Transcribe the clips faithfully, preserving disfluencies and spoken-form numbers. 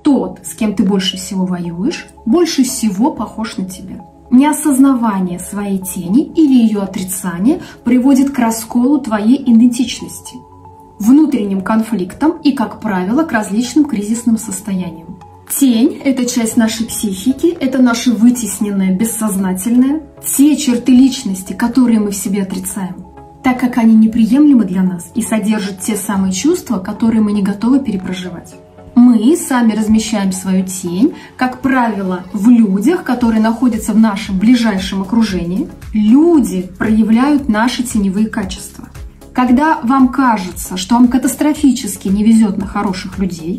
Тот, с кем ты больше всего воюешь, больше всего похож на тебя. Неосознавание своей тени или ее отрицание приводит к расколу твоей идентичности, внутренним конфликтам и, как правило, к различным кризисным состояниям. Тень – это часть нашей психики, это наше вытесненное, бессознательное, те черты личности, которые мы в себе отрицаем, так как они неприемлемы для нас и содержат те самые чувства, которые мы не готовы перепроживать. Мы сами размещаем свою тень, как правило, в людях, которые находятся в нашем ближайшем окружении. Люди проявляют наши теневые качества. Когда вам кажется, что вам катастрофически не везет на хороших людей,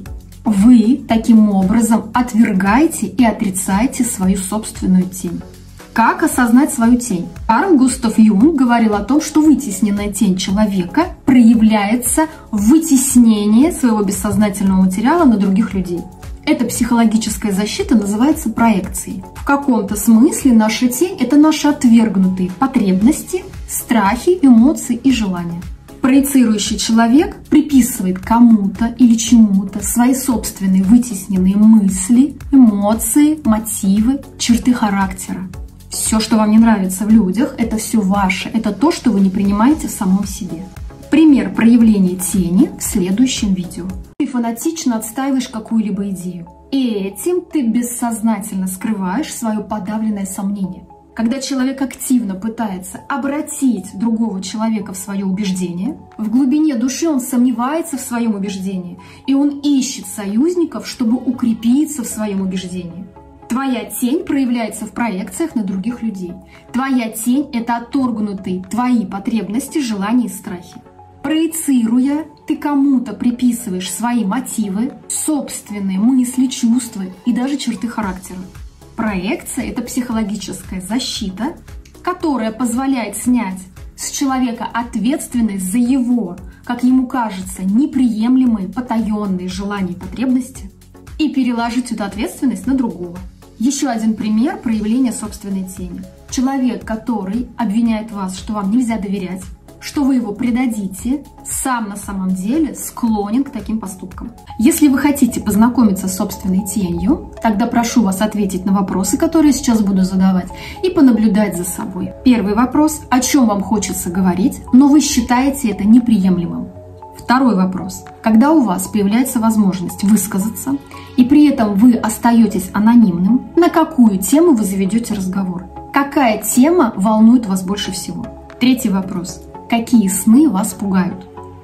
вы таким образом отвергаете и отрицаете свою собственную тень. Как осознать свою тень? Карл Густав Юнг говорил о том, что вытесненная тень человека проявляется в вытеснении своего бессознательного материала на других людей. Эта психологическая защита называется проекцией. В каком-то смысле наша тень – это наши отвергнутые потребности, страхи, эмоции и желания. Проецирующий человек приписывает кому-то или чему-то свои собственные вытесненные мысли, эмоции, мотивы, черты характера. Все, что вам не нравится в людях, это все ваше, это то, что вы не принимаете в самом себе. Пример проявления тени в следующем видео. Ты фанатично отстаиваешь какую-либо идею, и этим ты бессознательно скрываешь свое подавленное сомнение. Когда человек активно пытается обратить другого человека в свое убеждение, в глубине души он сомневается в своем убеждении, и он ищет союзников, чтобы укрепиться в своем убеждении. Твоя тень проявляется в проекциях на других людей. Твоя тень – это отторгнутые твои потребности, желания и страхи. Проецируя, ты кому-то приписываешь свои мотивы, собственные мысли, чувства и даже черты характера. Проекция – это психологическая защита, которая позволяет снять с человека ответственность за его, как ему кажется, неприемлемые, потаенные желания и потребности и переложить эту ответственность на другого. Еще один пример проявления собственной тени. Человек, который обвиняет вас, что вам нельзя доверять, что вы его предадите, сам на самом деле склонен к таким поступкам. Если вы хотите познакомиться с собственной тенью, тогда прошу вас ответить на вопросы, которые я сейчас буду задавать, и понаблюдать за собой. Первый вопрос: о чем вам хочется говорить, но вы считаете это неприемлемым? Второй вопрос: когда у вас появляется возможность высказаться, и при этом вы остаетесь анонимным, на какую тему вы заведете разговор? Какая тема волнует вас больше всего? Третий вопрос: какие сны вас пугают?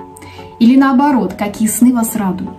Или наоборот, какие сны вас радуют?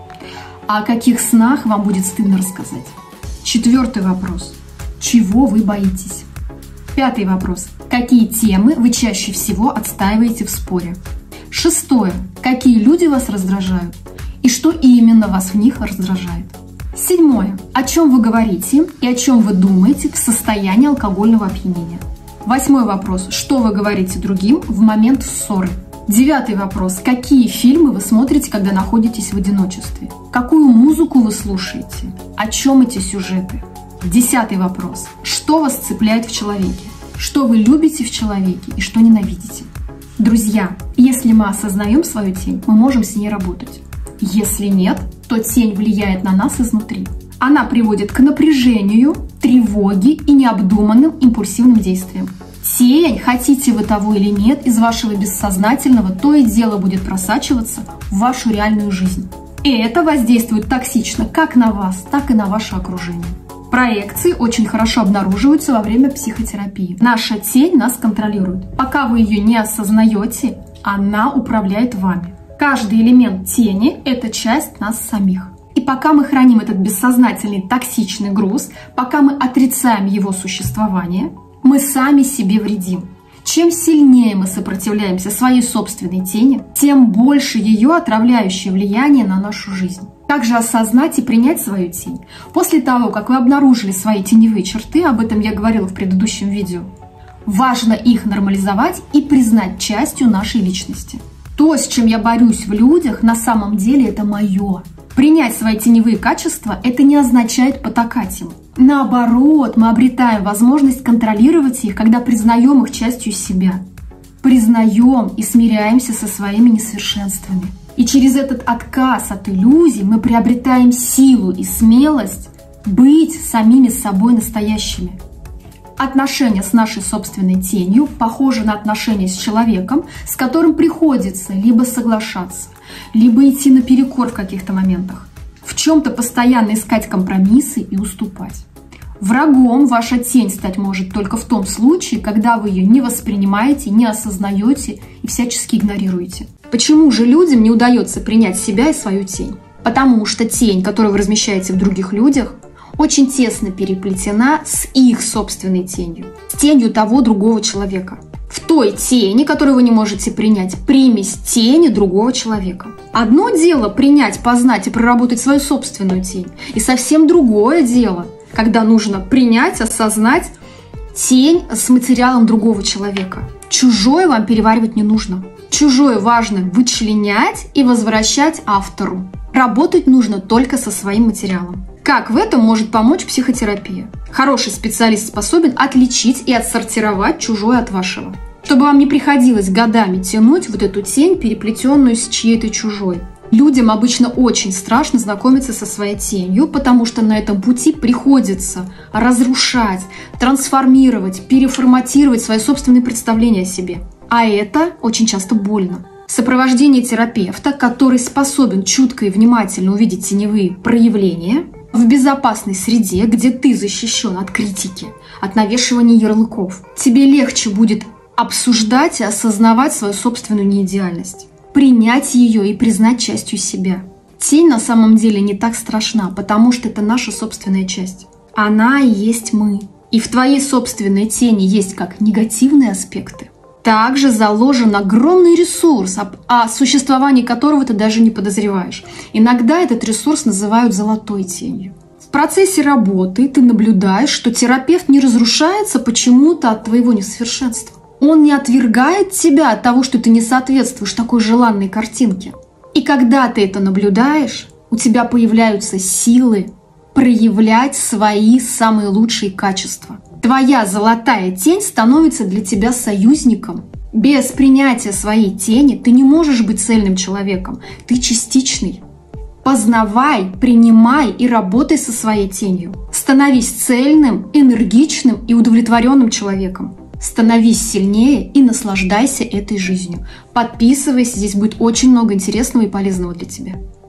А о каких снах вам будет стыдно рассказать? Четвертый вопрос: чего вы боитесь? Пятый вопрос: какие темы вы чаще всего отстаиваете в споре? Шестое: какие люди вас раздражают и что именно вас в них раздражает? Седьмое: о чем вы говорите и о чем вы думаете в состоянии алкогольного опьянения? Восьмой вопрос: что вы говорите другим в момент ссоры? Девятый вопрос: какие фильмы вы смотрите, когда находитесь в одиночестве? Какую музыку вы слушаете? О чем эти сюжеты? Десятый вопрос: что вас цепляет в человеке? Что вы любите в человеке и что ненавидите? Друзья, если мы осознаем свою тень, мы можем с ней работать. Если нет, то тень влияет на нас изнутри. Она приводит к напряжению, тревоге и необдуманным импульсивным действиям. Тень, хотите вы того или нет, из вашего бессознательного то и дело будет просачиваться в вашу реальную жизнь. И это воздействует токсично как на вас, так и на ваше окружение. Проекции очень хорошо обнаруживаются во время психотерапии. Наша тень нас контролирует. Пока вы ее не осознаете, она управляет вами. Каждый элемент тени – это часть нас самих. И пока мы храним этот бессознательный токсичный груз, пока мы отрицаем его существование, мы сами себе вредим. Чем сильнее мы сопротивляемся своей собственной тени, тем больше ее отравляющее влияние на нашу жизнь. Также осознать и принять свою тень. После того, как вы обнаружили свои теневые черты, об этом я говорила в предыдущем видео, важно их нормализовать и признать частью нашей личности. То, с чем я борюсь в людях, на самом деле это мое. Принять свои теневые качества – это не означает потакать им. Наоборот, мы обретаем возможность контролировать их, когда признаем их частью себя. Признаем и смиряемся со своими несовершенствами. И через этот отказ от иллюзий мы приобретаем силу и смелость быть самими собой настоящими. Отношения с нашей собственной тенью похожи на отношения с человеком, с которым приходится либо соглашаться, либо идти наперекор в каких-то моментах. В чем-то постоянно искать компромиссы и уступать. Врагом ваша тень стать может только в том случае, когда вы ее не воспринимаете, не осознаете и всячески игнорируете. Почему же людям не удается принять себя и свою тень? Потому что тень, которую вы размещаете в других людях, очень тесно переплетена с их собственной тенью, с тенью того другого человека. В той тени, которую вы не можете принять, примесь тени другого человека. Одно дело принять, познать и проработать свою собственную тень, и совсем другое дело, когда нужно принять, осознать тень с материалом другого человека. Чужое вам переваривать не нужно. Чужое важно вычленять и возвращать автору. Работать нужно только со своим материалом. Как в этом может помочь психотерапия? Хороший специалист способен отличить и отсортировать чужое от вашего. Чтобы вам не приходилось годами тянуть вот эту тень, переплетенную с чьей-то чужой. Людям обычно очень страшно знакомиться со своей тенью, потому что на этом пути приходится разрушать, трансформировать, переформатировать свои собственные представления о себе. А это очень часто больно. Сопровождение терапевта, который способен чутко и внимательно увидеть теневые проявления, в безопасной среде, где ты защищен от критики, от навешивания ярлыков, тебе легче будет обсуждать и осознавать свою собственную неидеальность, принять ее и признать частью себя. Тень на самом деле не так страшна, потому что это наша собственная часть. Она и есть мы. И в твоей собственной тени есть как негативные аспекты, также заложен огромный ресурс, о существовании которого ты даже не подозреваешь. Иногда этот ресурс называют золотой тенью. В процессе работы ты наблюдаешь, что терапевт не разрушается почему-то от твоего несовершенства. Он не отвергает тебя от того, что ты не соответствуешь такой желанной картинке. И когда ты это наблюдаешь, у тебя появляются силы проявлять свои самые лучшие качества. Твоя золотая тень становится для тебя союзником. Без принятия своей тени ты не можешь быть цельным человеком. Ты частичный. Познавай, принимай и работай со своей тенью. Становись цельным, энергичным и удовлетворенным человеком. Становись сильнее и наслаждайся этой жизнью. Подписывайся, здесь будет очень много интересного и полезного для тебя.